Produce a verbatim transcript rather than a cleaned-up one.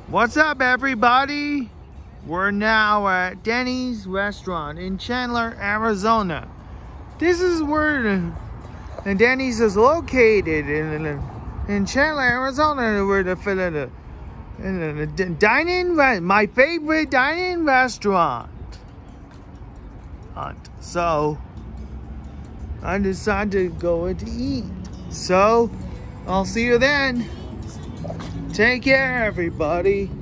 What's up, everybody? We're now at Denny's restaurant in Chandler, Arizona. This is where the, and Denny's is located in in Chandler, Arizona, where the the, the, the dining my favorite dining restaurant. So I decided to go to eat. So I'll see you then. Take care, everybody.